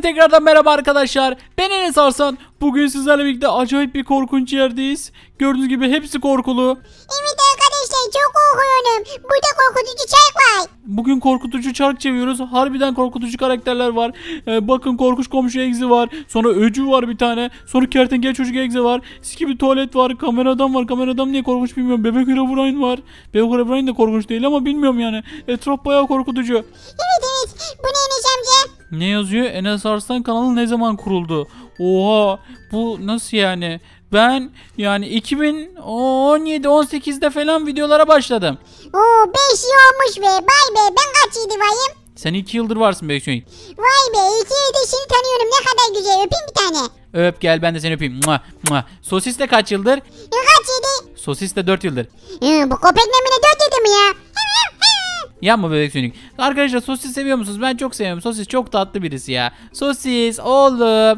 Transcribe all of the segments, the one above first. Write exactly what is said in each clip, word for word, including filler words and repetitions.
tekrardan merhaba arkadaşlar. Ben Enes Arslan. Bugün sizlerle birlikte acayip bir korkunç yerdeyiz. Gördüğünüz gibi hepsi korkulu. Evet arkadaşlar çok korkuyorum. Burada korkutucu çark var. Bugün korkutucu çark çeviriyoruz. Harbiden korkutucu karakterler var. Ee, bakın korkunç komşu egzi var. Sonra öcü var bir tane. Sonra kertenkele çocuk egzi var. Skibidi tuvalet var. Kameradan var. Kameradan niye korkunç bilmiyorum. Bebek Herobrine var. Bebek Herobrine de korkunç değil ama bilmiyorum yani. Etraf bayağı korkutucu. Evet evet. Bu ne Enes amca? Ne yazıyor? Enes Arslan kanalı ne zaman kuruldu? Oha, bu nasıl yani? Ben yani iki bin on yedi on sekizde falan videolara başladım. Oo beş yıl olmuş be. Vay be ben kaç yedi vayım? Sen iki yıldır varsın Bekçoy. Vay be iki yıldır seni tanıyorum. Ne kadar güzel. Öpeyim bir tane. Öp gel, ben de seni öpeyim. Mua, mua. Sosis de kaç yıldır? E, kaç yedi? Sosis de dört yıldır. E, bu köpek nemine dört yedi mi ya? Yapma bebek sönük. Arkadaşlar sosis seviyor musunuz? Ben çok seviyorum. Sosis çok tatlı birisi ya. Sosis oğlum.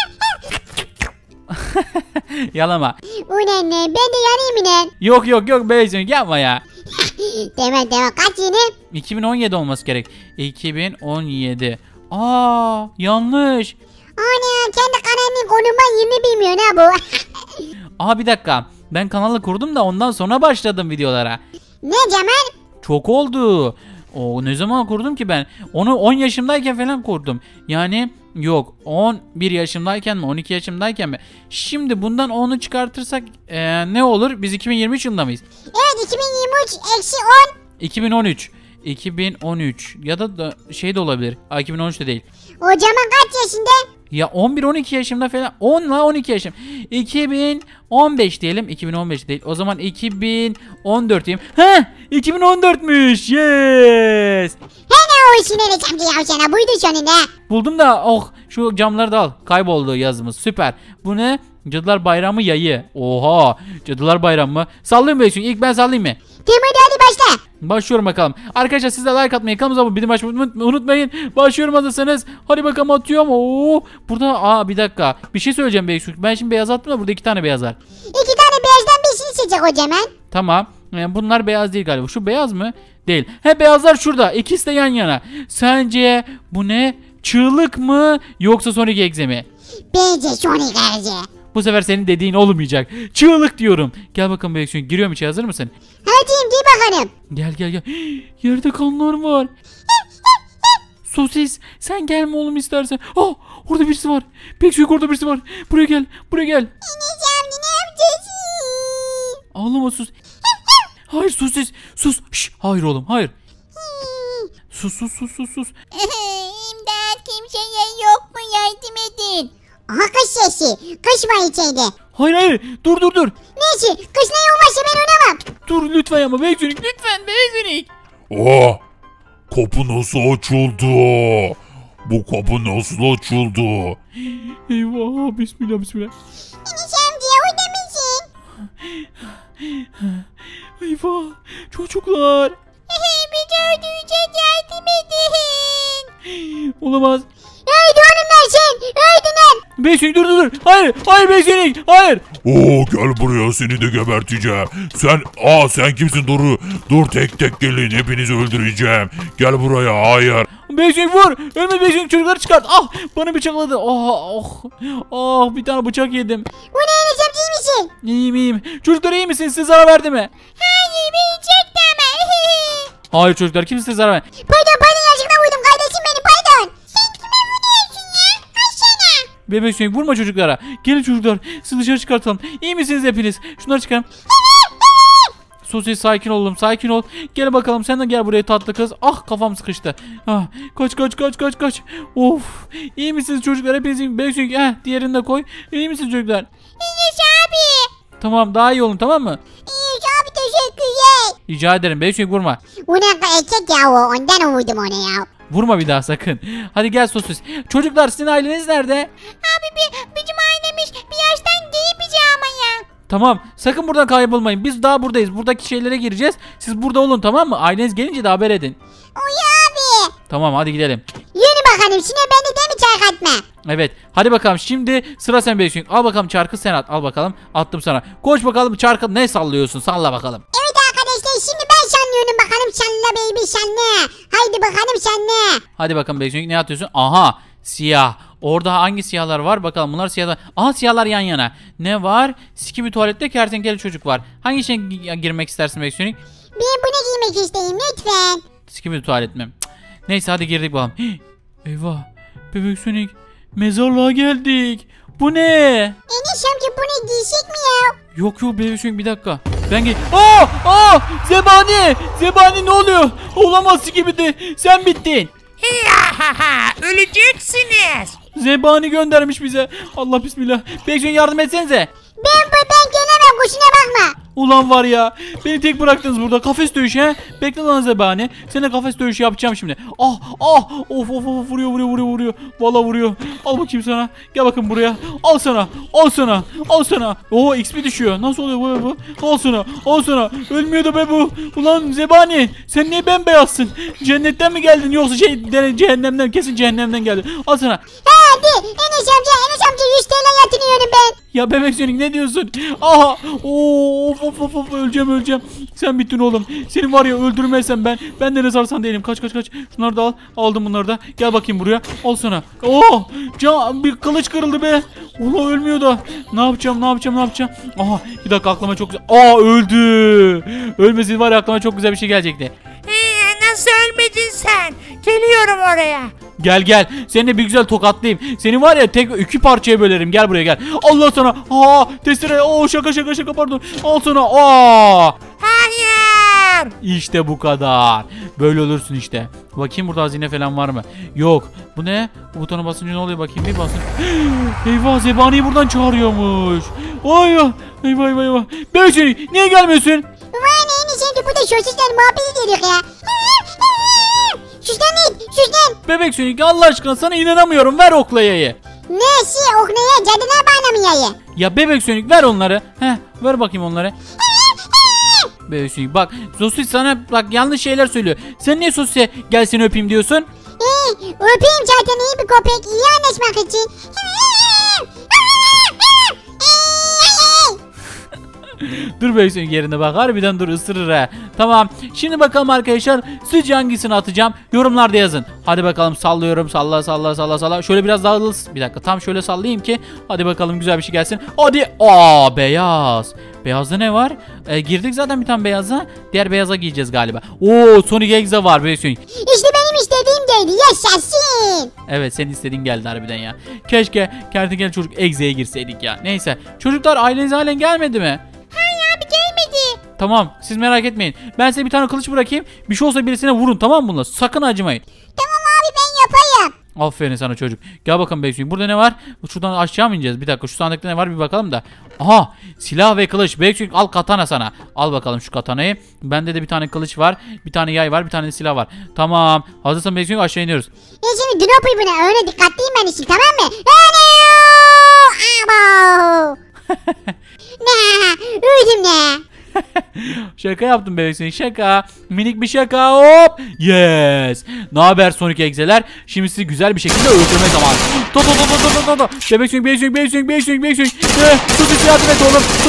Yalama. Ulan ne? Ben de yanayım inen. Yok yok yok bebek sönük yapma ya. Tamam tamam kaç yedi? iki bin on yedi olması gerek. iki bin on yedi. Aa, yanlış. Ana kendi kanalının konumdan yerini bilmiyor ha bu. Aa, bir dakika. Ben kanalı kurdum da ondan sonra başladım videolara. Ne Cemal? Çok oldu. O ne zaman kurdum ki ben? Onu on yaşımdayken falan kurdum. Yani yok, on bir yaşımdayken mi on iki yaşımdayken mi? Şimdi bundan onu çıkartırsak ee, ne olur? Biz iki bin yirmi üç yılında mıyız? Evet iki bin yirmi üç eksi on. iki bin on üç. iki bin on üç ya da, da şey de olabilir. Aa, iki bin on üç de değil. O Cemal kaç yaşında? Ya on bir on iki yaşımda falan. on ile on iki yaşım. iki bin on beş diyelim. iki bin on beş değil. O zaman iki bin on dört diyeyim. Heh, iki bin on dörtmüş. Yes. Hele o işin Enes amca ya sana buydu sonunda. Buldum da oh, şu camları da al. Kayboldu yazımız. Süper. Bu ne? Cadılar Bayramı yayı. Oha. Cadılar Bayramı mı? Sallayayım mı? İlk ben sallayayım mı? Tamam hadi başla. Başlıyorum bakalım. Arkadaşlar siz de like atmayı, kanalımıza abone olmayı, bildirim açmayı unutmayın. Başlıyorum hazırsanız. Hadi bakalım, atıyorum. Oo, burada aa bir dakika. Bir şey söyleyeceğim Beysun. Ben şimdi beyaz attım da burada iki tane beyaz var. İki tane beyazdan birisini seçecek o Cemal. Tamam. Yani bunlar beyaz değil galiba. Şu beyaz mı? Değil. He, beyazlar şurada. İkisi de yan yana. Sence bu ne? Çığlık mı yoksa Sonic Exe mi? Bence Sonic Exe. Bu sefer senin dediğin olmayacak. Çığlık diyorum. Gel bakalım Beysun. Giriyorum içeri, hazır mısın? Hadi gir bakalım. Gel gel gel. Yerde kanlar var. Sosis, sen gelme oğlum istersen. Oh, orada birisi var. Pek büyük, orada birisi var. Buraya gel. Buraya gel. Enes amca ne yapacağız? Ağlama sus. Hayır sosis. Sus. Şş, hayır oğlum, hayır. Sus sus sus sus sus. İmdat kimseye yok mu yardım edin. Aha kış sesi. Kış var içeride. Hayır hayır. Dur dur dur. Neyse kış ne olmazsa ben oynamam. Dur lütfen yapma. Beyzonik lütfen. Beyzonik. Oh! Kapı nasıl açıldı? Bu kapı nasıl açıldı? Eyvah. Bismillah bismillah. Enes amca orada mısın? Eyvah. Çocuklar. Bizi öldürecek yardım edin. Olamaz. Öldü hanımlar sen. Öldüler. Beyzonik dur dur dur. Hayır. Hayır Beyzonik. Hayır. Oo, gel buraya, seni de geberteceğim. Sen, aa sen kimsin? Dur, dur tek tek gelin, hepinizi öldüreceğim. Gel buraya, hayır. Beyzonik vur. Ölme Beyzonik, çocukları çıkart. Ah, bana bıçakladı. Ah, oh. Ah, bir tane bıçak yedim. Bu ne Enes amca iyi misin? İyiyim iyiyim. Çocuklar iyi misiniz? Size zarar verdi mi? Hayır beni çekti ama. Hayır çocuklar, kimse size zarar vermedi. Pardon pardon yaşıkla vurdum kardeşim benim pardon. Sen kime vuruyorsun ya? Kaçsana. Bebek Sonic vurma çocuklara. Gelin çocuklar, sizi dışarı çıkartalım. İyi misiniz hepiniz? Şunları çıkarın. Sosis sakin oğlum, sakin ol. Gel bakalım, sen de gel buraya tatlı kız. Ah, kafam sıkıştı. Ah, kaç kaç kaç kaç kaç. Of. İyi misiniz çocuklar? Hepiniz iyi. Bebek Sonic, heh, diğerini de koy. İyi misiniz çocuklar? Enes abi. Tamam, daha iyi olun, tamam mı? Enes abi teşekkürler. Rica ederim. Bebek Sonic vurma. Bu ne erkek ya o ondan vurdum ona ya. Vurma bir daha sakın. Hadi gel Sosis. Çocuklar, sizin aileniz nerede? Abi bir, bizim ailemiz bir yaştan değil bizi ama ya. Tamam, sakın buradan kaybolmayın. Biz daha buradayız. Buradaki şeylere gireceğiz. Siz burada olun, tamam mı? Aileniz gelince de haber edin. Uy abi. Tamam, hadi gidelim. Yürü bakalım şimdi ben de değil mi çay katma? Evet, hadi bakalım, şimdi sıra sen Beysun. Al bakalım çarkı, sen at. Al bakalım, attım sana. Koş bakalım, çarkı ne sallıyorsun? Salla bakalım. Evet arkadaşlar şimdi ben sanıyorum bakalım salla baby salla. Haydi bakalım salla. Hadi bakalım Beysun, ne atıyorsun? Aha, siyah. Orada hangi siyahlar var? Bakalım bunlar siyahlar. Aha siyahlar yan yana. Ne var? Skibidi tuvalette kertenkele çocuk var. Hangisine gi- girmek istersin Bebek Sonic? Ben buna giymek isteyeyim lütfen. Skibidi tuvalet mi? Cık. Neyse hadi girdik bakalım. Hii. Eyvah. Bebek Sonic. Mezarlığa geldik. Bu ne? Enes amca bunu giysek mi ya? Yok yok Bebek Sonic bir dakika. Ben gel. Aa! Aa! Zebani! Zebani ne oluyor? Olamaz Skibidi. Sen bittin. Öleceksiniz. Zebani göndermiş bize. Allah bismillah. Bebek Sonic yardım etsenize. Ben bu ben gelemem kusura bakma. Ulan var ya. Beni tek bıraktınız burada. Kafes dövüşü he. Bekle lan Zebani. Seninle kafes dövüşü yapacağım şimdi. Ah ah. Of of of vuruyor vuruyor vuruyor vuruyor. Vallahi vuruyor. Al bakayım sana. Gel bakın buraya. Al sana. Al sana. Al sana. Oo X P düşüyor. Nasıl oluyor bu bu? Al sana. Al sana. Ölmüyor da be bu. Ulan Zebani. Sen niye bembeyazsın? Cennetten mi geldin yoksa şey cehennemden? Kesin cehennemden geldin. Al sana. Hadi Enes amca Enes amca yüz T L yatırıyorum ben. Ya Bebek Sonic ne diyorsun? Aha! Oo, of of of of öleceğim öleceğim. Sen bittin oğlum. Seni var ya öldürmezsem ben. Ben de ne zarsan değilim. Kaç kaç kaç. Şunları da al. Aldım bunları da. Gel bakayım buraya. Al sana. Oh! Can bir kılıç kırıldı be. Ulan ölmüyor da. Ne yapacağım? Ne yapacağım? Ne yapacağım? Aha! Bir dakika aklıma çok güzel. Aa öldü. Ölmeseydi var ya aklıma çok güzel bir şey gelecekti. Ee, nasıl ölmedin sen? Geliyorum oraya. Gel gel. Seni de bir güzel tokatlayayım. Seni var ya tek iki parçaya bölerim. Gel buraya gel. Allah sana. Aa testere. Oo şaka şaka şaka pardon. Al sana. Aa. Hayır. İşte bu kadar. Böyle olursun işte. Bakayım burada hazine falan var mı? Yok. Bu ne? Bu butona basınca ne oluyor bakayım bir basın. Eyvah Zebani'yi buradan çağırıyormuş. Ay ya. Eyvah eyvah eyvah. Bebek Sonic niye gelmiyorsun? Vay ne Enes amca burada sosisler muhabbeti geliyor ya. Süslen it süslen. Bebek Sonic Allah aşkına sana inanamıyorum. Ver oklayayı. Nesi ok neye cadına bağlamayayı. Ya Bebek Sonic ver onları. Heh ver bakayım onları. Bebek Sonic bak sosis sana bak yanlış şeyler söylüyor. Sen niye sosise gel seni öpeyim diyorsun? Ee, öpeyim zaten iyi bir köpek iyi anlaşmak için. Dur Bebek Sonic yerine bak harbiden dur ısırır ha. Tamam şimdi bakalım arkadaşlar sizce hangisini atacağım yorumlarda yazın. Hadi bakalım sallıyorum salla salla salla salla. Şöyle biraz daha hızlı bir dakika tam şöyle sallayayım ki. Hadi bakalım güzel bir şey gelsin. Hadi aa beyaz. Beyazda ne var? E, girdik zaten bir tane beyaza. Diğer beyaza giyeceğiz galiba. Oo Sonic Exe var Bebek Sonic. İşte benim istediğim geldi yaşasın. Evet senin istediğin geldi harbiden ya. Keşke kertenkele çocuk Exe'ye girseydik ya. Neyse çocuklar aileniz halen gelmedi mi? Hayır abi gelmedi. Tamam siz merak etmeyin. Ben size bir tane kılıç bırakayım. Bir şey olsa birisine vurun tamam mı bunlar? Sakın acımayın. Tamam abi ben yapayım. Aferin sana çocuk. Gel bakalım Bebek Sonic. Burada ne var? Şuradan aşağı mı ineceğiz? Bir dakika şu sandıkta ne var bir bakalım da. Aha silah ve kılıç. Bebek Sonic al katana sana. Al bakalım şu katanayı. Bende de bir tane kılıç var. Bir tane yay var. Bir tane de silah var. Tamam. Hazırsan Bebek Sonic aşağı iniyoruz. Ben şimdi drop'u buna öyle dikkatliyim ben işim tamam mı? Öyle. Abo. Ne? Öldüm ne? Şaka yaptım Bebek Sonic şaka. Minik bir şaka hop. Yes. Ne haber Sonic Exe'ler? Şimdi sizi güzel bir şekilde öldürme zamanı. To to to to to to to. Bebek Sonic Bebek Sonic Bebek Sonic Bebek Sonic Bebek Sonic. Eh, Sosis yardım et oğlum. Sus.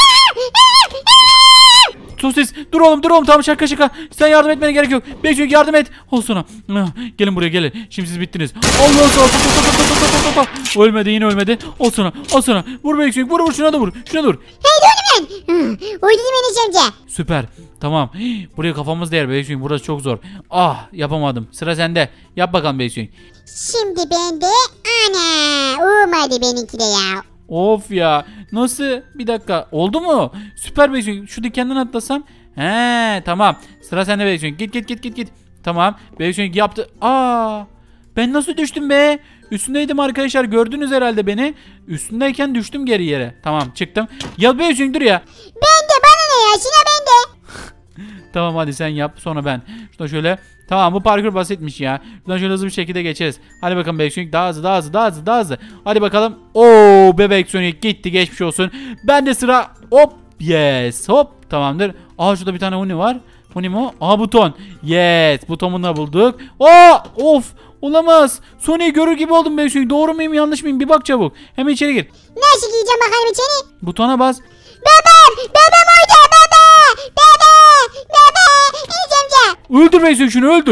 Sosis dur oğlum dur oğlum tamam şaka şaka. Sen yardım etmene gerek yok. Bebek Sonic yardım et. Ol sana. Gelin buraya gelin. Şimdi siz bittiniz. Allah sana. Ölmedi yine ölmedi. Ol sana. Ol sana. Vur Bebek Sonic vur vur şuna da vur. Şuna da vur. Hey dönüm ben. Öldüm Enes amca. Süper. Tamam. Buraya kafamız değer Bebek Sonic. Burası çok zor. Ah yapamadım. Sıra sende. Yap bakalım Bebek Sonic. Şimdi ben de ana. Olmadı benimki de ya. Of ya. Nasıl? Bir dakika. Oldu mu? Süper Bebek Sonic. Şu dikenden atlasam. He tamam. Sıra sende Bebek Sonic. Git git git git git. Tamam. Bebek Sonic yaptı. Aa! Ben nasıl düştüm be? Üstündeydim arkadaşlar. Gördünüz herhalde beni. Üstündeyken düştüm geri yere. Tamam çıktım. Ya Bebek Sonic dur ya. Ben de bana ne ya? Şuna ben de. Tamam hadi sen yap sonra ben. Şurada şöyle. Tamam bu parkur basitmiş ya. Şuradan şöyle hızlı bir şekilde geçeriz. Hadi bakalım Bebek Sonic daha hızlı daha hızlı daha hızlı daha hızlı. Hadi bakalım. Oo Bebek Sonic gitti geçmiş olsun. Ben de sıra hop yes hop tamamdır. Aa şurada bir tane huni var. Huni mu? Aa buton. Yes butonunu da bulduk. Aa of olamaz. Sonic'i görür gibi oldum Bebek Sonic. Doğru muyum yanlış mıyım bir bak çabuk. Hemen içeri gir. Nasıl giyeceğim bakalım içeri? Butona bas. Babam! Babam orada! Baba! Baba! Baba! Enes amca! Öldür Bebek Sonic şunu öldür.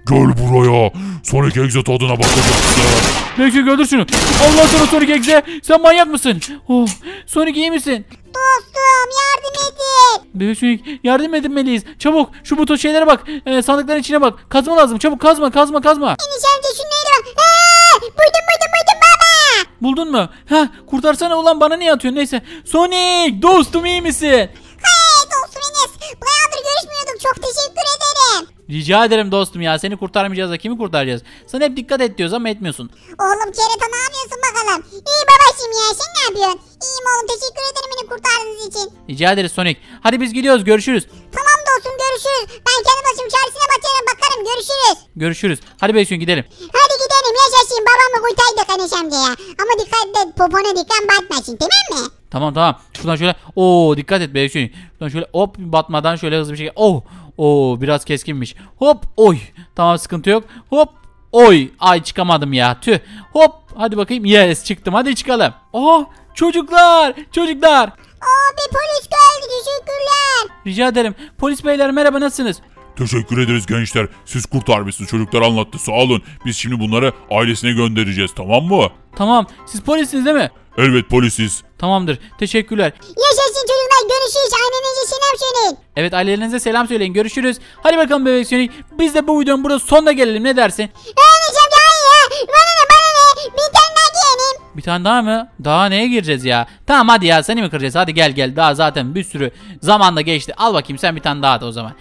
Gel buraya. Sonic Exit tadına bakacaksın. Bebek Sonic öldür şunu. Allah sana Sonic Exe. Sen manyak mısın? Oh, Sonic iyi misin? Dostum yardım edin. Bebek Sonic yardım edilmeliyiz. Çabuk şu buton şeylere bak. Ee, sandıkların içine bak. Kazma lazım. Çabuk kazma kazma kazma. Enes amca şunlara bak. Aa, buydum buydum buydum baba. Buldun mu? Ha, kurtarsana ulan, bana niye atıyorsun? Neyse. Sonic dostum iyi misin? Hey dostum Enes. Bayağıdır görüşmüyorduk. Çok teşekkür ederim. Rica ederim dostum ya. Seni kurtarmayacağız da kimi kurtaracağız? Sana hep dikkat et diyoruz ama etmiyorsun. Oğlum kerata ne yapıyorsun bakalım? İyi babacığım ya sen ne yapıyorsun? İyiyim oğlum teşekkür ederim beni kurtardığınız için. Rica ederiz Sonic. Hadi biz gidiyoruz. Görüşürüz. Tamam dostum görüşürüz. Ben kendi başım çaresine bakarım bakarım görüşürüz. Görüşürüz. Hadi Bebek Sonic gidelim. Hadi gidelim yaşasın babamı kurtardık Enes amca ya. Ama dikkat et popona dikkat batmasın tamam mı? Tamam tamam. Şuradan şöyle. Oo dikkat et Bebek Sonic. Şuradan şöyle hop batmadan şöyle hızlı bir şekilde. Oh. Oo biraz keskinmiş. Hop oy. Tamam sıkıntı yok. Hop oy. Ay çıkamadım ya. Tüh. Hop. Hadi bakayım. Yes çıktım. Hadi çıkalım. Aa çocuklar. Çocuklar. Aa bir polis geldi teşekkürler. Rica ederim. Polis beyler merhaba, nasılsınız? Teşekkür ederiz gençler. Siz kurtarmışsınız. Çocuklar anlattı. Sağ olun. Biz şimdi bunları ailesine göndereceğiz. Tamam mı? Tamam. Siz polissiniz değil mi? Elbet polisiz. Tamamdır. Teşekkürler. Yaşasın çocuklar görüşürüz annenize selam söyleyin. Evet ailelerinize selam söyleyin. Görüşürüz. Hadi bakalım Bebek Sonic. Biz de bu videonun burada sonuna gelelim. Ne dersin? Enes amca hayır ya. Bana ne bana ne. Bir tane daha giyelim. Bir tane daha mı? Daha neye gireceğiz ya? Tamam hadi ya, seni mi kıracağız? Hadi gel gel. Daha zaten bir sürü zaman da geçti. Al bakayım sen bir tane daha at o zaman.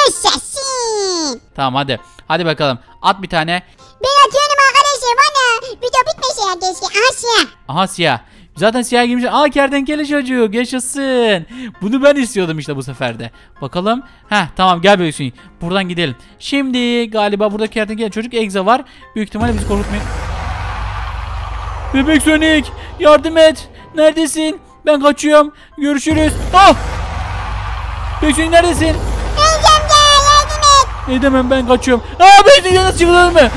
Yaşasın. Tamam hadi. Hadi bakalım. At bir tane. Ben atıyorum arkadaşlar bana. Video bitmesin ya keşke. Asya. Aha siyah. Zaten siyah giymiş. Aa kertenkele çocuk. Yaşasın. Bunu ben istiyordum işte bu sefer de. Bakalım. Heh tamam gel Bebek Sonic. Buradan gidelim. Şimdi galiba burada kertenkele çocuk Egza var. Büyük ihtimalle bizi korkutmayın. Bebek Sonic yardım et. Neredesin? Ben kaçıyorum. Görüşürüz. Ah! Bebek Sonic neredesin? Enes amca yardım et. Edemem, ben kaçıyorum. Aa Bebek Sonic nasıl çıkılır mı?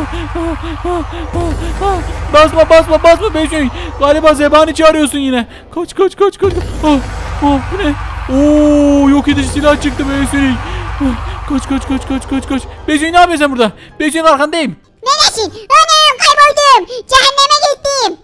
Basma basma basma Bebek Sonic. Galiba zebani çağırıyorsun yine. Kaç kaç kaç kaç. Oh, oh, bu ne? Oo yok edici silah çıktı Bebek Sonic. Kaç kaç kaç kaç kaç kaç. Bebek Sonic ne yapıyorsun sen burada? Bebek Sonic arkandayım. Neredesin? Anam kayboldum. Cehenneme gittim.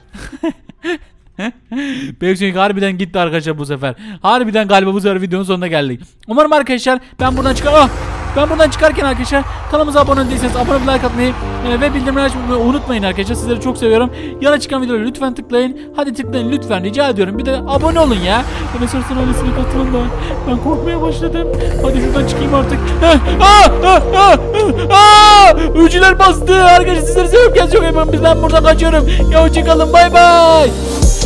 Bebek Sonic harbiden gitti arkadaşlar bu sefer. Harbiden galiba bu sefer videonun sonuna geldik. Umarım arkadaşlar ben buradan çıkar... Ah! Ben buradan çıkarken arkadaşlar kanalımıza abone değilseniz abone olmayı, like atmayı e, ve bildirimleri açmayı unutmayın arkadaşlar. Sizleri çok seviyorum. Yana çıkan videoları lütfen tıklayın. Hadi tıklayın lütfen, rica ediyorum. Bir de abone olun ya. Ve Sarsan ailesine katılın da. Ben korkmaya başladım. Hadi şuradan çıkayım artık. Aa! Aa! Aa! Aa! Öcüler bastı. Arkadaşlar sizleri seviyorum. Kendinize çok iyi bakın. Ben buradan kaçıyorum. Ya hoşçakalın. Bay bay.